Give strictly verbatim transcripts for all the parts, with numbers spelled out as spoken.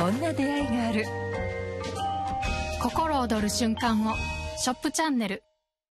こんな出会いがある。心躍る瞬間をショップチャンネル。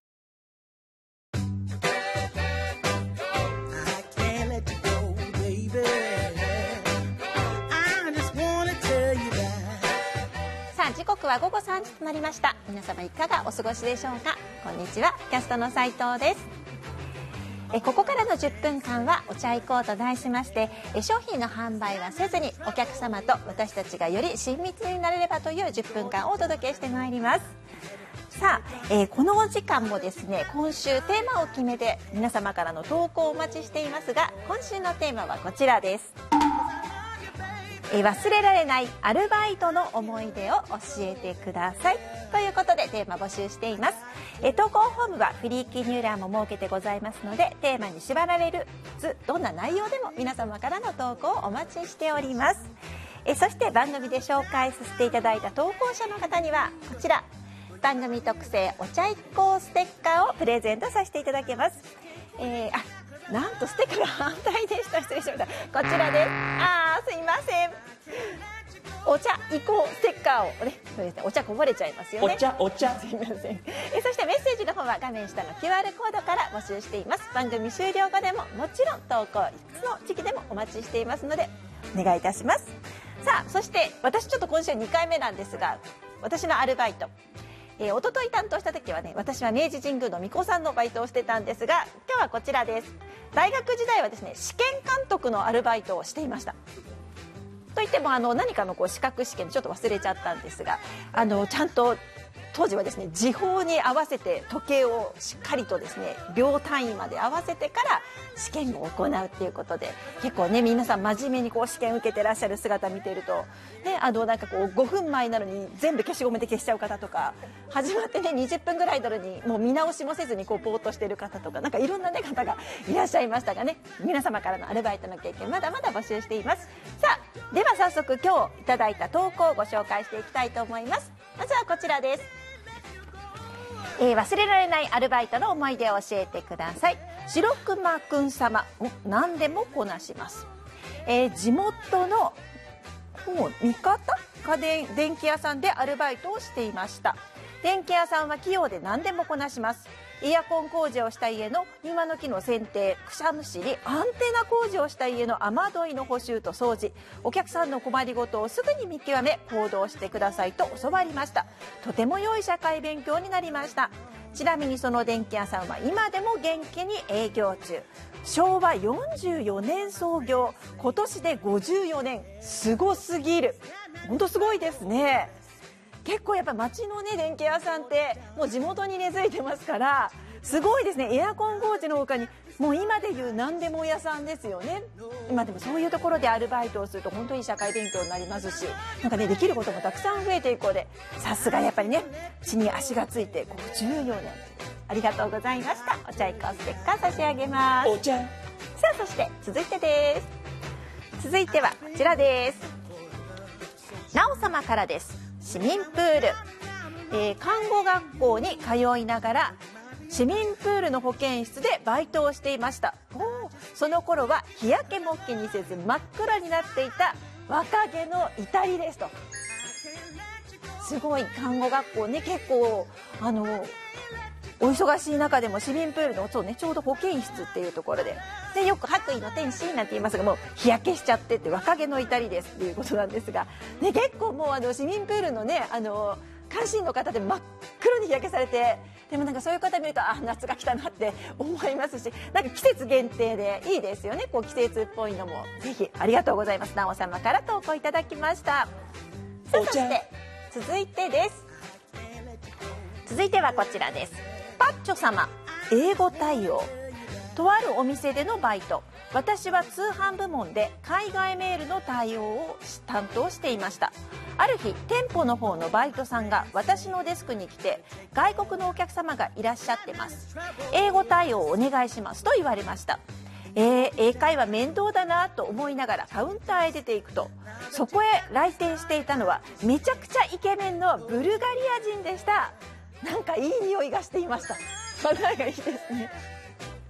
さあ時刻はごごさんじとなりました。皆様いかがお過ごしでしょうか。こんにちは、キャストの斉藤です。えここからのじゅっぷんかんはお茶行こうと題しまして、え商品の販売はせずにお客様と私たちがより親密になれればというじゅっぷんかんをお届けしてまいります。さあ、えー、このお時間もですね、今週テーマを決めて皆様からの投稿をお待ちしていますが、今週のテーマはこちらです。えー、忘れられないアルバイトの思い出を教えてくださいということでテーマ募集しています。えー、投稿フォームはフリー記入欄も設けてございますので、テーマに縛られずどんな内容でも皆様からの投稿をお待ちしております。えー、そして番組で紹介させていただいた投稿者の方にはこちら番組特製お茶一行ステッカーをプレゼントさせていただきます。えー、あなんとステッカーが反対でした。失礼しました。こちらです。あーすいません。お茶移行ステッカーをね、そうですね、お茶こぼれちゃいますよね。 お茶お茶すいません。えそしてメッセージの方は画面下の キューアール コードから募集しています。番組終了後でももちろん投稿いつの時期でもお待ちしていますのでお願いいたします。さあそして私ちょっと今週にかいめなんですが、私のアルバイト、えー、一昨日担当した時はね、私は明治神宮の巫女さんのバイトをしてたんですが、今日はこちらです。大学時代はですね、試験監督のアルバイトをしていました。といってもあの何かのこう資格試験ちょっと忘れちゃったんですが、あのちゃんと当時はですね、時報に合わせて時計をしっかりとですね秒単位まで合わせてから試験を行うっていうことで、結構ね皆さん真面目にこう試験受けてらっしゃる姿見ていると、ね、あのなんかこうごふんまえなのに全部消しゴムで消しちゃう方とか、始まってねにじゅっぷんぐらいなのにもう見直しもせずにこうぼーっとしてる方とか、なんかいろんな、ね、方がいらっしゃいましたがね、皆様からのアルバイトの経験まだまだ募集しています。さあでは早速今日いただいた投稿をご紹介していきたいと思います。まずはこちらです。えー、忘れられないアルバイトの思い出を教えてください。白熊くん様、何でもこなします。えー、地元のもう味方家電電気屋さんでアルバイトをしていました。電気屋さんは器用で何でもこなします。エアコン工事をした家の庭の木の剪定、草むしり、アンテナ工事をした家の雨どいの補修と掃除、お客さんの困りごとをすぐに見極め行動してくださいと教わりました。とても良い社会勉強になりました。ちなみにその電気屋さんは今でも元気に営業中。しょうわよんじゅうよねん創業、今年でごじゅうよねん、すごすぎる。本当すごいですね。結構やっぱ町のね電気屋さんってもう地元に根付いてますから、すごいですね。エアコン工事の他にもう今でいう何でも屋さんですよね。今でもそういうところでアルバイトをすると本当に社会勉強になりますし、なんかねできることもたくさん増えていこうで、さすがやっぱりね地に足がついてごじゅうよねん、ありがとうございました。お茶いこステッカー差し上げます。 お茶。 さあそして続いてです。続いてはこちらです。なお様からです。市民プール、えー、看護学校に通いながら市民プールの保健室でバイトをしていました。その頃は日焼けも気にせず真っ暗になっていた若気の至りですと。すごい看護学校ね、結構あのお忙しい中でも市民プールのそう、ね、ちょうど保健室っていうところで、でよく白衣の天使なんて言いますが、もう日焼けしちゃってって若気の至りですっていうことなんですが、ね、結構もうあの市民プールのねあの監視員の方で真っ黒に日焼けされて、でもなんかそういう方見るとあ夏が来たなって思いますし、なんか季節限定でいいですよね。こう季節っぽいのもぜひありがとうございます。なお様から投稿いただきました。さあそして続いてです。続いてはこちらです。パッチョ様、英語対応。とあるお店でのバイト。私は通販部門で海外メールの対応を担当していました。ある日店舗の方のバイトさんが私のデスクに来て、外国のお客様がいらっしゃってます、英語対応をお願いしますと言われました。えー、英会話面倒だなと思いながらカウンターへ出ていくと、そこへ来店していたのはめちゃくちゃイケメンのブルガリア人でした。なんかいい匂いがしていました。なんかいいですね。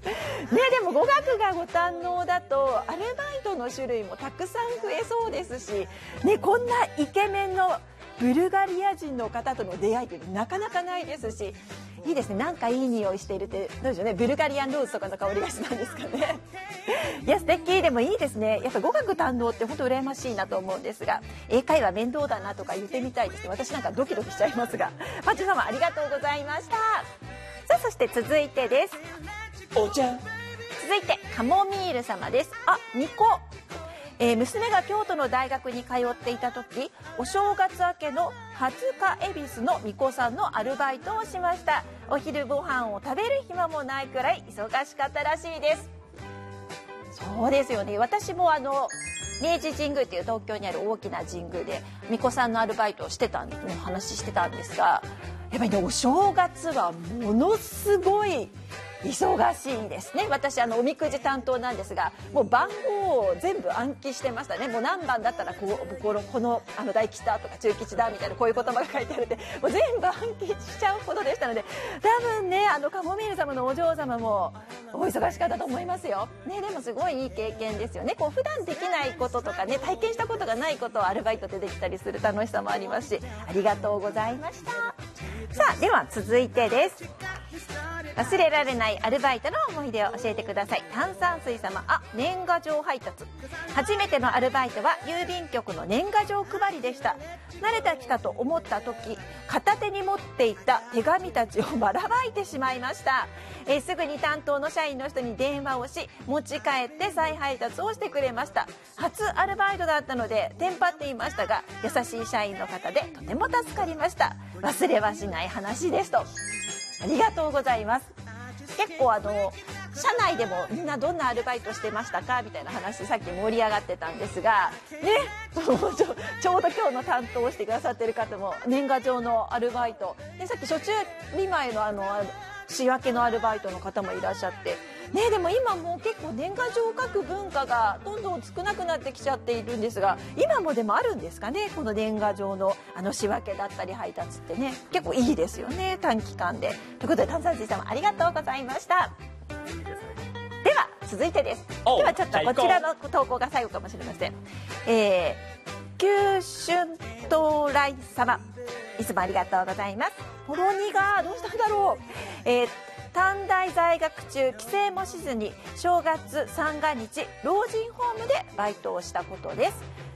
ね、でも語学がご堪能だとアルバイトの種類もたくさん増えそうですし、ね、こんなイケメンのブルガリア人の方との出会いってなかなかないですし、いいですね。なんかいい匂いしているってどうでしょうね。ブルガリアンローズとかの香りがしたんですかね。いや素敵。でもいいですね。やっぱ語学堪能って本当羨ましいなと思うんですが、英会話面倒だなとか言ってみたいですね。私なんかドキドキしちゃいますが、パッチ様ありがとうございました。さあそして続いてです。 お茶。 続いてカモミール様です。あ、にこ。えー、娘が京都の大学に通っていた時、お正月明けの初日恵比寿の巫女さんのアルバイトをしました。お昼ご飯を食べる暇もないくらい忙しかったらしいです。そうですよね。私もあの明治神宮っていう東京にある大きな神宮で巫女さんのアルバイトをしてたんですね、話してたんですが、やっぱりね、お正月はものすごい忙しいですね。私あのおみくじ担当なんですが、もう番号を全部暗記してましたね。もう何番だったらこうこのこのあの大吉だとか中吉だみたいなこういう言葉が書いてあるって、もう全部暗記しちゃうほどでしたので、多分ね、あのカモミール様のお嬢様もお忙しかったと思いますよ。ね、でもすごいいい経験ですよね。こう普段できないこととかね、体験したことがないことをアルバイトでできたりする楽しさもありますし、ありがとうございました。さあでは続いてです。忘れられないアルバイトの思い出を教えてください。炭酸水様。あ、年賀状配達。初めてのアルバイトは郵便局の年賀状配りでした。慣れてきたと思った時、片手に持っていた手紙たちをばらまいてしまいました。えー、すぐに担当の社員の人に電話をし、持ち帰って再配達をしてくれました。初アルバイトだったのでテンパっていましたが、優しい社員の方でとても助かりました。忘れはしない話ですと。ありがとうございます。結構あの社内でもみんなどんなアルバイトしてましたかみたいな話さっき盛り上がってたんですがね、ちょ, ちょうど今日の担当をしてくださってる方も年賀状のアルバイトで、さっき初中見舞いのあの仕分けのアルバイトの方もいらっしゃってね。でも今もう結構年賀状を書く文化がどんどん少なくなってきちゃっているんですが、今もでもあるんですかね、この年賀状のあの仕分けだったり配達ってね、結構いいですよね、短期間で。ということで炭酸水様ありがとうございました。では続いてです。ではちょっとこちらの投稿が最後かもしれません。えー、九春到来様、いつもありがとうございます。ほろにがどうしたんだろう。えー短大在学中、帰省もしずに正月三が日老人ホームでバイトをしたことです。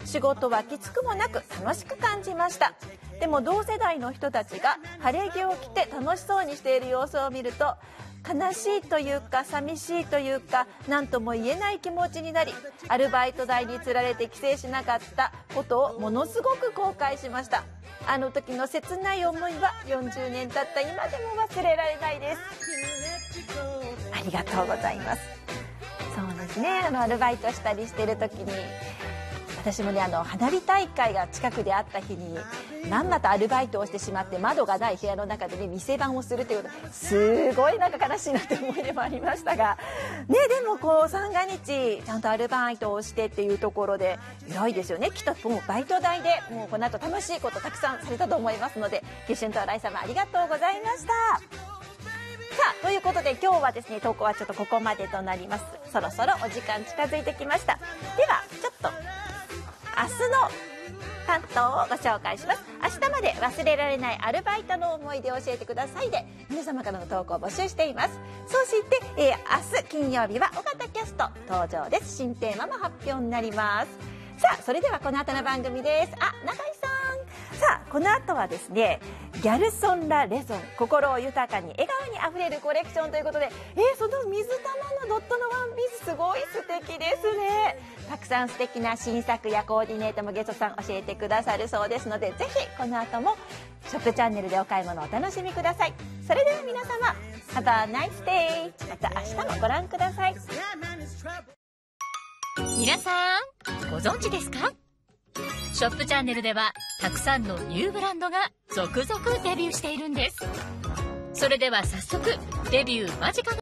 仕事はきつくもなく楽しく感じました。でも同世代の人たちが晴れ着を着て楽しそうにしている様子を見ると、悲しいというか寂しいというか何とも言えない気持ちになり、アルバイト代につられて帰省しなかったことをものすごく後悔しました。あの時の切ない思いはよんじゅうねん経った今でも忘れられないです。ありがとうございます。そうですね、あのアルバイトしたりしてる時に私もね、あの花火大会が近くであった日にまんまとアルバイトをしてしまって、窓がない部屋の中でね店番をするということ、すごいなんか悲しいなって思い出もありましたがね。でもこう三が日ちゃんとアルバイトをしてっていうところで偉いですよね。きっともうバイト代でもうこの後楽しいことたくさんされたと思いますので、九春到来様ありがとうございました。さあということで今日はですね、投稿はちょっとここまでとなります。そろそろお時間近づいてきました。ではちょっと明日の担当をご紹介します。明日まで忘れられないアルバイトの思い出を教えてくださいで皆様からの投稿を募集しています。そして、えー、明日金曜日は尾形キャスト登場です。新テーマも発表になります。さあそれではこの後の番組です。あ、中井さん、さあこの後はですね、ギャルソンラレゾン、心を豊かに笑顔にあふれるコレクションということで、えー、その水玉のドットのワンピースすごい素敵ですね。たくさん素敵な新作やコーディネートもゲストさん教えてくださるそうですので、ぜひこの後もショップチャンネルでお買い物をお楽しみください。それでは皆様 Have a nice day。 また明日もご覧ください。 皆さんご存知ですか？ショップチャンネルではたくさんのニューブランドが続々デビューしているんです。それでは早速デビュー間近の